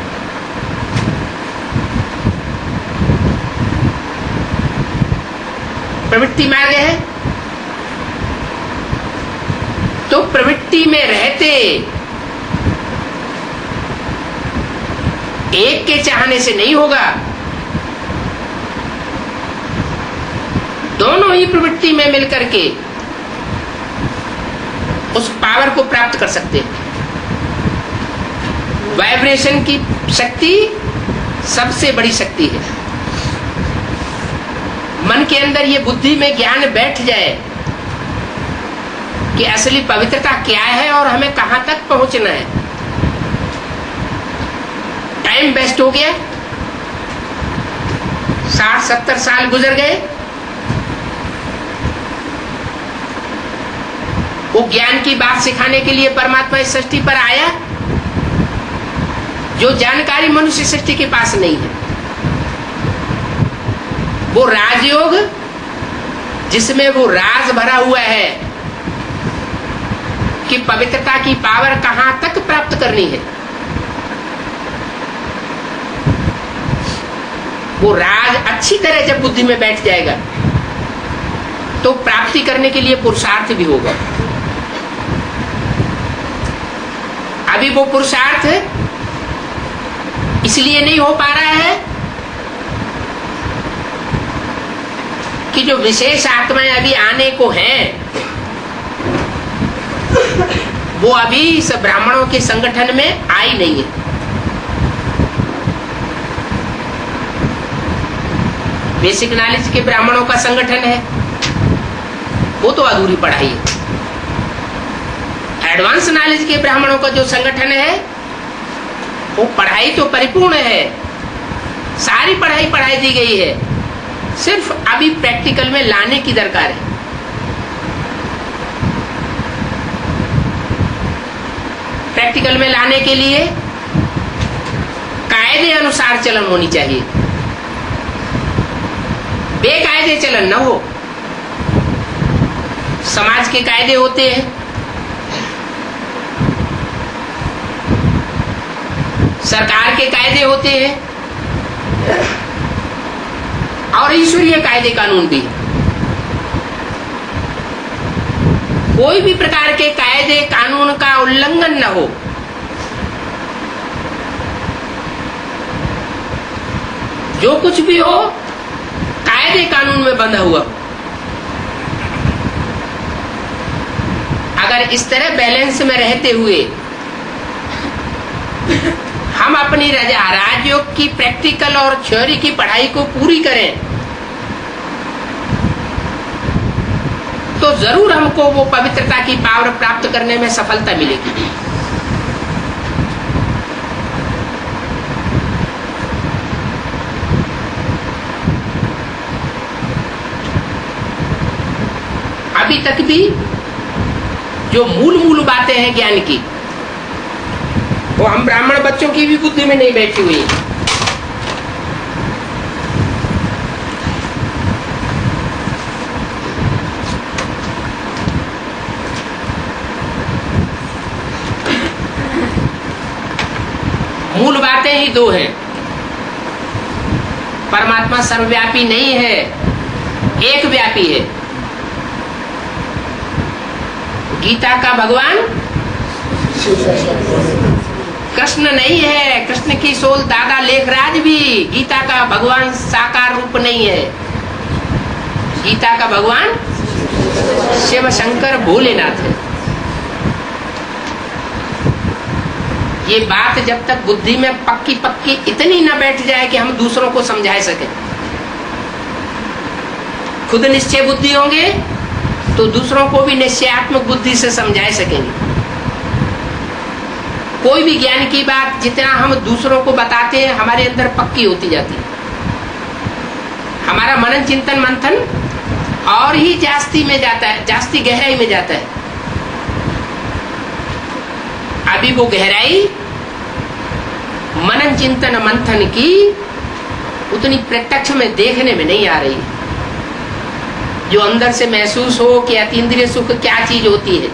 प्रवृत्ति मार्ग है तो प्रवृत्ति में रहते एक के चाहने से नहीं होगा, दोनों ही प्रवृत्ति में मिलकर के उस पावर को प्राप्त कर सकते हैं। वाइब्रेशन की शक्ति सबसे बड़ी शक्ति है। मन के अंदर ये बुद्धि में ज्ञान बैठ जाए कि असली पवित्रता क्या है और हमें कहां तक पहुंचना है। टाइम वेस्ट हो गया, साठ सत्तर साल गुजर गए, वो ज्ञान की बात सिखाने के लिए परमात्मा इस सृष्टि पर आया, जो जानकारी मनुष्य सृष्टि के पास नहीं है। वो राजयोग जिसमें वो राज भरा हुआ है कि पवित्रता की पावर कहां तक प्राप्त करनी है, वो राज अच्छी तरह जब बुद्धि में बैठ जाएगा तो प्राप्ति करने के लिए पुरुषार्थ भी होगा। अभी वो पुरुषार्थ इसलिए नहीं हो पा रहा है कि जो विशेष आत्माएं अभी आने को हैं वो अभी इस ब्राह्मणों के संगठन में आई नहीं है। बेसिक नॉलेज के ब्राह्मणों का संगठन है, वो तो अधूरी पढ़ाई है। एडवांस नॉलेज के ब्राह्मणों का जो संगठन है वो पढ़ाई तो परिपूर्ण है, सारी पढ़ाई पढ़ाई दी गई है, सिर्फ अभी प्रैक्टिकल में लाने की दरकार है। प्रैक्टिकल में लाने के लिए कायदे अनुसार चलन होनी चाहिए, बेकायदे चलन न हो। समाज के कायदे होते हैं, सरकार के कायदे होते हैं और ईश्वरीय कायदे कानून भी। कोई भी प्रकार के कायदे कानून का उल्लंघन न हो। जो कुछ भी हो कायदे कानून में बंधा हुआ। अगर इस तरह बैलेंस में रहते हुए हम अपनी राजयोग की प्रैक्टिकल और थ्योरी की पढ़ाई को पूरी करें तो जरूर हमको वो पवित्रता की पावर प्राप्त करने में सफलता मिलेगी। अभी तक भी जो मूल मूल बातें हैं ज्ञान की, वो हम ब्राह्मण बच्चों की भी बुद्धि में नहीं बैठी हुई है। मूल बातें ही दो हैं। परमात्मा सर्वव्यापी नहीं है, एक व्यापी है। गीता का भगवान कृष्ण नहीं है। कृष्ण की सोल दादा लेखराज भी गीता का भगवान साकार रूप नहीं है। गीता का भगवान शिव शंकर भोलेनाथ है। ये बात जब तक बुद्धि में पक्की पक्की इतनी न बैठ जाए कि हम दूसरों को समझा सकें, खुद निश्चय बुद्धि होंगे तो दूसरों को भी निश्चयात्मक बुद्धि से समझा सकेंगे। कोई भी ज्ञान की बात जितना हम दूसरों को बताते हैं, हमारे अंदर पक्की होती जाती है। हमारा मनन चिंतन मंथन और ही जास्ती में जाता है, जास्ती गहराई में जाता है। अभी वो गहराई मनन चिंतन मंथन की उतनी प्रत्यक्ष में देखने में नहीं आ रही है, जो अंदर से महसूस हो कि अतीन्द्रिय सुख क्या चीज होती है।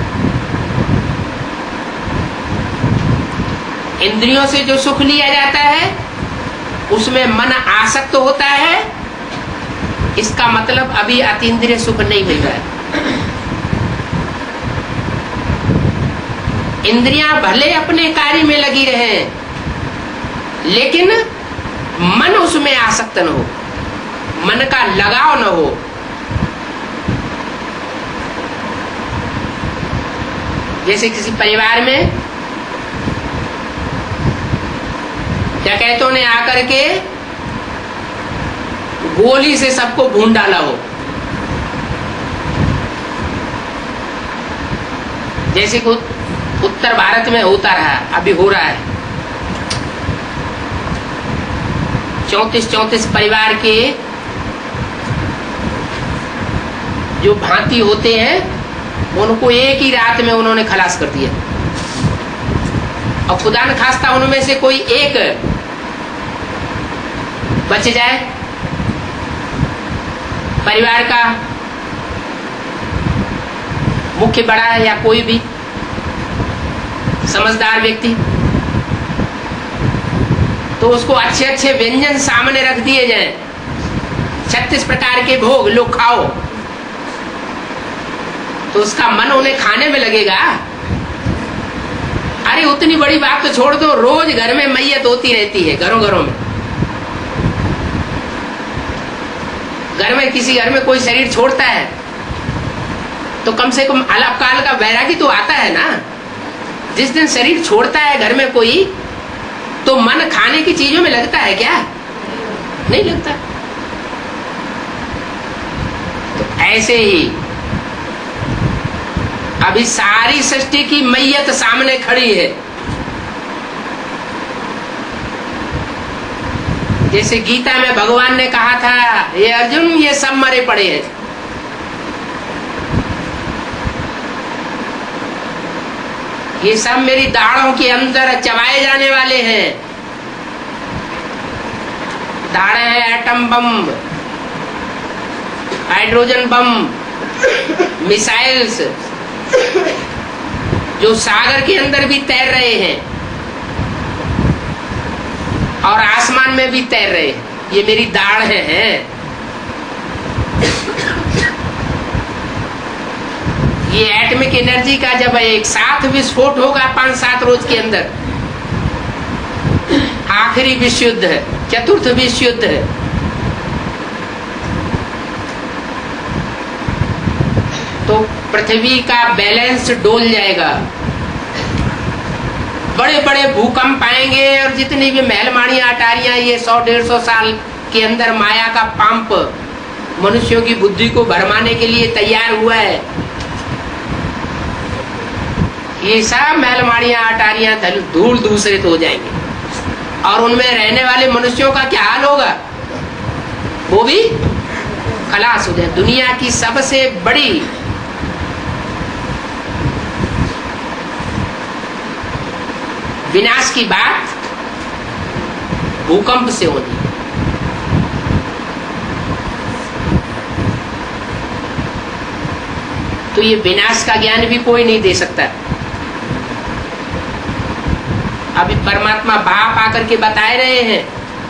इंद्रियों से जो सुख लिया जाता है उसमें मन आसक्त होता है, इसका मतलब अभी अतीन्द्रिय सुख नहीं मिल रहा है। इंद्रियां भले अपने कार्य में लगी रहे, लेकिन मन उसमें आसक्त न हो, मन का लगाव न हो। जैसे किसी परिवार में डकैतों ने आकर के गोली से सबको भून डाला हो, जैसे कि उत्तर भारत में होता रहा, अभी हो रहा है। चौंतीस चौंतीस परिवार के जो भांति होते हैं, उनको एक ही रात में उन्होंने खलास कर दिया। और खुदा न खास्ता उनमें से कोई एक बच जाए, परिवार का मुख्य बड़ा है या कोई भी समझदार व्यक्ति, तो उसको अच्छे अच्छे व्यंजन सामने रख दिए जाएं, छत्तीस प्रकार के भोग लो खाओ, तो उसका मन उन्हें खाने में लगेगा। अरे उतनी बड़ी बात तो छोड़ दो, रोज घर में मैयत होती रहती है, घरों घरों में। घर में किसी घर में कोई शरीर छोड़ता है तो कम से कम अल्पकाल का वैरागी तो आता है ना। जिस दिन शरीर छोड़ता है घर में कोई, तो मन खाने की चीजों में लगता है क्या? नहीं लगता। तो ऐसे ही अभी सारी सृष्टि की मैयत सामने खड़ी है। जैसे गीता में भगवान ने कहा था, ये अर्जुन ये सब मरे पड़े हैं। ये सब मेरी दाढ़ों के अंदर चबाए जाने वाले हैं। दाढ़ें हैं atom bomb, hydrogen bomb, missiles जो सागर के अंदर भी तैर रहे हैं और आसमान में भी तैर रहे हैं। ये मेरी दाढ़ है, है। ये एटमिक एनर्जी का जब एक साथ विस्फोट होगा पांच सात रोज के अंदर, आखिरी विश्व युद्ध है, चतुर्थ विश्व युद्ध है, तो पृथ्वी का बैलेंस डोल जाएगा। बड़े बड़े भूकंप आएंगे और जितनी भी महलमाड़ियां अटारियां ये सौ डेढ़ सौ साल के अंदर माया का पंप मनुष्यों की बुद्धि को भरमाने के लिए तैयार हुआ है। ये सब महलमाड़ियां अटारियां धूल दूसरित हो जाएंगे और उनमें रहने वाले मनुष्यों का क्या हाल होगा? वो भी खलास हो जाए। दुनिया की सबसे बड़ी विनाश की बात भूकंप से होनी। तो ये विनाश का ज्ञान भी कोई नहीं दे सकता। अभी परमात्मा बाप आकर के बताए रहे हैं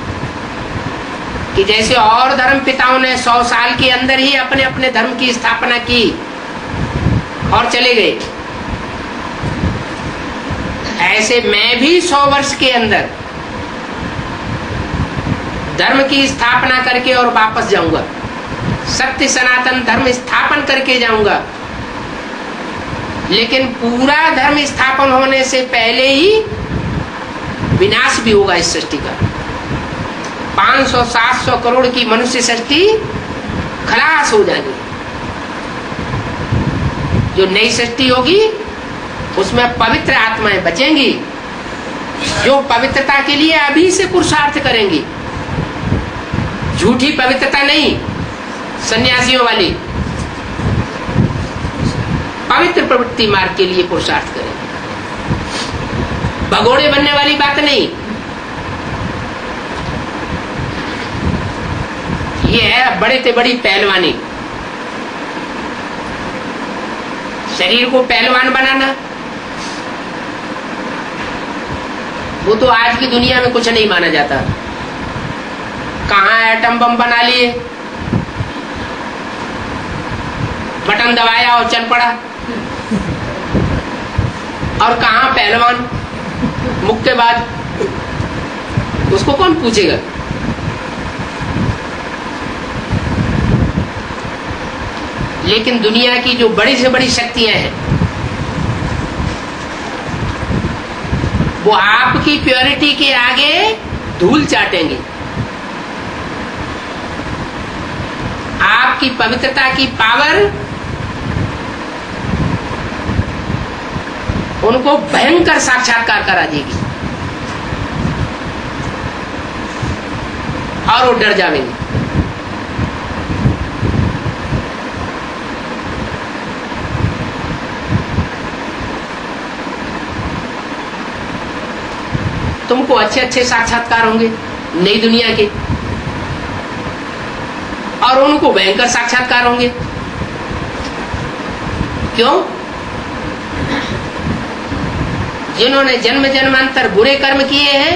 कि जैसे और धर्म पिताओं ने सौ साल के अंदर ही अपने अपने धर्म की स्थापना की और चले गए, ऐसे मैं भी सौ वर्ष के अंदर धर्म की स्थापना करके और वापस जाऊंगा। सत्य सनातन धर्म स्थापन करके जाऊंगा। लेकिन पूरा धर्म स्थापन होने से पहले ही विनाश भी होगा इस सृष्टि का। पाँच सौ सात सौ करोड़ की मनुष्य सृष्टि खलास हो जाएगी। जो नई सृष्टि होगी उसमें पवित्र आत्माएं बचेंगी, जो पवित्रता के लिए अभी से पुरुषार्थ करेंगी। झूठी पवित्रता नहीं, सन्यासियों वाली पवित्र प्रवृत्ति मार्ग के लिए पुरुषार्थ करेंगे। भगोड़े बनने वाली बात नहीं। ये है बड़े से बड़ी पहलवानी, शरीर को पहलवान बनाना। वो तो आज की दुनिया में कुछ नहीं माना जाता। कहाँ एटम बम बना लिए, बटन दबाया और चल पड़ा। और कहाँ पहलवान मुक्केबाज, उसको कौन पूछेगा? लेकिन दुनिया की जो बड़ी से बड़ी शक्तियां हैं वो आपकी प्योरिटी के आगे धूल चाटेंगी। आपकी पवित्रता की पावर उनको भयंकर साक्षात्कार करा देगी और वो डर जाएंगे। तुमको अच्छे अच्छे साक्षात्कार होंगे नई दुनिया के, और उनको भयंकर साक्षात्कार होंगे। क्यों? जिन्होंने जन्म जन्मांतर बुरे कर्म किए हैं,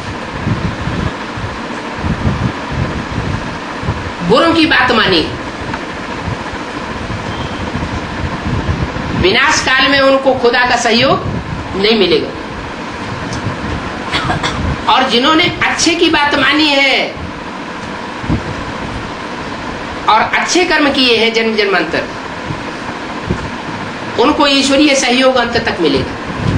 बुरों की बात मानी, विनाश काल में उनको खुदा का सहयोग नहीं मिलेगा। और जिन्होंने अच्छे की बात मानी है और अच्छे कर्म किए हैं जन्म जन्मांतर, उनको ईश्वरीय सहयोग अंत तक मिलेगा।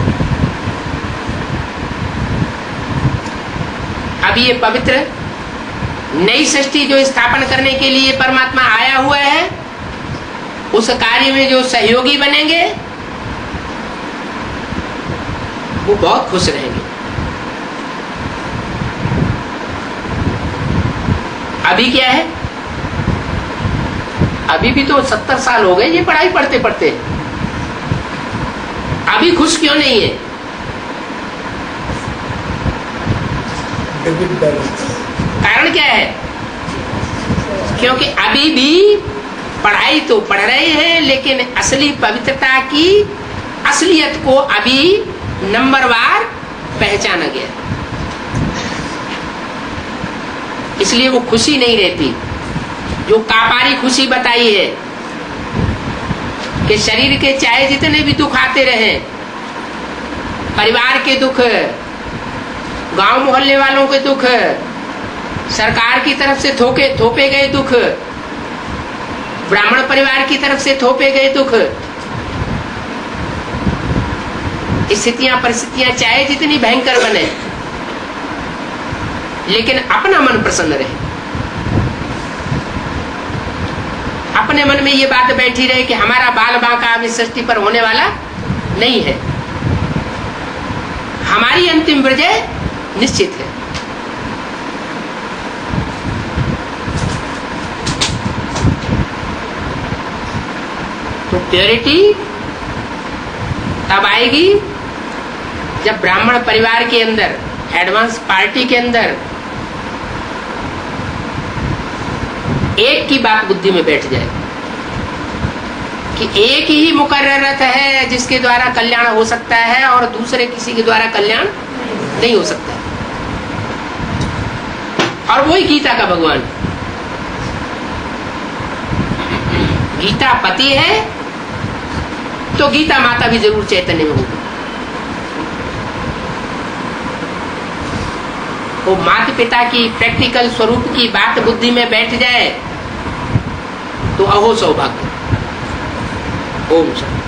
अब ये पवित्र नई सृष्टि जो स्थापन करने के लिए परमात्मा आया हुआ है, उस कार्य में जो सहयोगी बनेंगे वो बहुत खुश रहेंगे। अभी क्या है? अभी भी तो सत्तर साल हो गए ये पढ़ाई पढ़ते पढ़ते, अभी खुश क्यों नहीं है? कारण क्या है? क्योंकि अभी भी पढ़ाई तो पढ़ रहे हैं, लेकिन असली पवित्रता की असलियत को अभी नंबरवार पहचाना गया, इसलिए वो खुशी नहीं रहती। जो कापारी खुशी बताई है कि शरीर के चाहे जितने भी दुख आते रहे, परिवार के दुख, गांव मोहल्ले वालों के दुख, सरकार की तरफ से थोके थोपे गए दुख, ब्राह्मण परिवार की तरफ से थोपे गए दुख, स्थितियां परिस्थितियां चाहे जितनी भयंकर बने, लेकिन अपना मन प्रसन्न रहे। अपने मन में ये बात बैठी रहे कि हमारा बाल बांका अब इस सृष्टि पर होने वाला नहीं है, हमारी अंतिम विजय निश्चित है। तो प्योरिटी तब आएगी जब ब्राह्मण परिवार के अंदर, एडवांस पार्टी के अंदर एक की बात बुद्धि में बैठ जाए कि एक ही मुकर्ररत है जिसके द्वारा कल्याण हो सकता है और दूसरे किसी के द्वारा कल्याण नहीं हो सकता, और वही गीता का भगवान। गीता पति है तो गीता माता भी जरूर चैतन्य में होगी। वो माता पिता की प्रैक्टिकल स्वरूप की बात बुद्धि में बैठ जाए तो अहो सौभाग्य। ओम शांति।